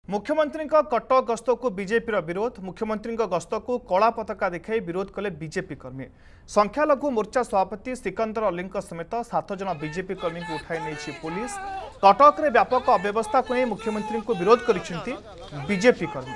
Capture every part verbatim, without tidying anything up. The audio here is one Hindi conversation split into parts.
मुख्यमंत्री कटक गस्त को बीजेपी विरोध। मुख्यमंत्री गस्त को कला पताका देखाई विरोध कले बीजेपी कर्मी। संख्यालघु मोर्चा सभापति सिकंदर अली समेत सात जन बीजेपी कर्मी को उठाई नहीं पुलिस। कटक रे व्यापक अव्यवस्था को नहीं मुख्यमंत्री को विरोध करिसेंती बीजेपी कर्मी।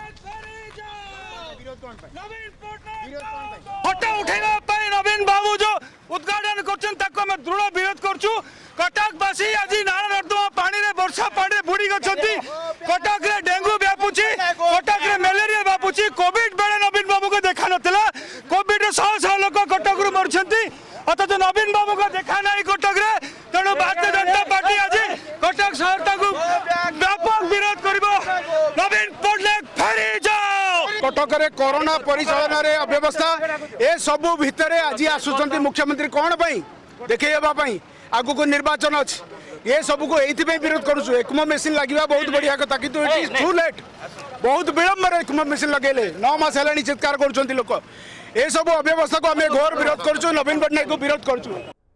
फोटो उठेगा पाई नवीन बाबू जो उद्घाटन करछन ताको हम दृढ़ विरोध करछु। कटकवासी आज नाला नर्दमा पानी रे वर्षा पानी रे बुड़ी गछंती। कटक रे डेंगू व्यापुची, कटक रे मलेरिया व्यापुची। कोविड बेले नवीन बाबू को देखा नथिला। कोविड रे सौ सौ लोक कटक रू मरछंती, अथच नवीन बाबू को देखा नहीं कटक रे। तेणु भारतीय जनता पार्टी आज कटक शहर को व्यापक विरोध करिबो। नवीन पटनायक फेरी जाओ। कटक रे कोरोना परिचालन रे अव्यवस्था ए सबु भितरे आज आसुचंती मुख्यमंत्री कोन पई देखैबा पई आगु को निर्वाचन अछि। ये सब को एथि पे विरोध करूछु। एकमो मशीन लागिबा बहुत बढ़िया कथा, किंतु इट इज टू लेट। बहुत विलंब रे एकमो मशीन लगेले नौ मास हेलानी चित्कार करूछंती लोक। ए सब अव्यवस्था को हमें घोर विरोध करूछु। नवीन पटनायक को विरोध करूछु।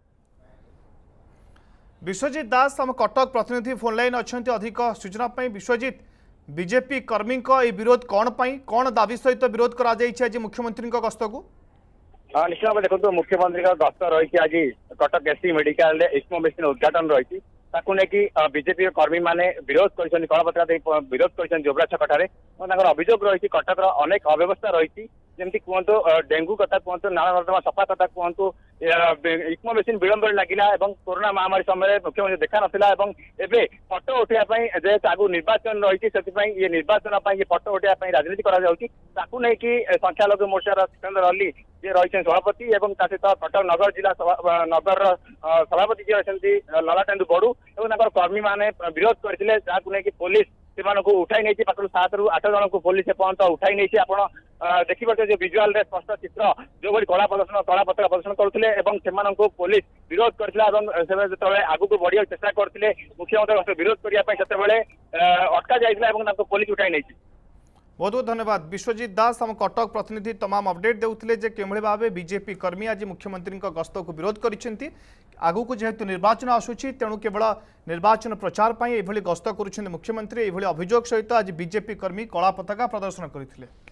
विश्वजीत दास हम कटक प्रतिनिधि फोन लाइन अच्छे अधिक सूचना पाई। विश्वजीत, बीजेपी कर्मी को ए विरोध कौन पाई, कौन दाबी सहित विरोध करा जायछि आज मुख्यमंत्री गस्त को? हाँ निश्चित भाव देखो मुख्यमंत्री गस्त रही आज कटक एससी मेडिकल एक्समो मेसीन उद्घाटन रही बीजेपी कर्मी मैंने विरोध कर कलापत्रा विरोध कर जोबरा छकटारे अभियोग रही कटक अनेक अव्यवस्था रही जमी कहतु डेंगू कथा कहतु नाला नर्दमा सफा कथा कहतु इक्मो मेसीन विलंब लगिला कोरोना महामारी समय मुख्यमंत्री देखा नाला एवं फटो उठाई जेहेतु आगु निर्वाचन रही ये निर्वाचन ये फटो उठाई राजनीति कर संख्यालघु मोर्चार सिकंदर अली जी रही सभापति और सहित कटक नगर जिला नगर सभापति जी रही ललाटेन्दु बड़ू और कर्मी मैंने विरोध करते जहाँ पुलिस से उठाई नहीं पाखु सात रु आठ जन को पुलिस एपर्त उठाई नहीं। आप देखिए जो विजुआल स्पष्ट चित्र जो भाई कला प्रदर्शन कला पताका प्रदर्शन करते पुलिस विरोध करते आगू को बढ़िया चेष्टा करते मुख्यमंत्री विरोध करने अटका जाइए पुलिस उठाई नहीं। बहुत बहुत धन्यवाद विश्वजीत दास हम कटक प्रतिनिधि तमाम अपडेट देउथिले जे केमळे भाबे बीजेपी कर्मी आज मुख्यमंत्री गस्त को विरोध करिसेंती। आगु को जेहेतु निर्वाचन आसुछि तेणु केवल निर्वाचन प्रचार पई एभली गस्त करुछेंती मुख्यमंत्री। एभली अभियोग सहित आज बीजेपी कर्मी कला पताका प्रदर्शन करथिले।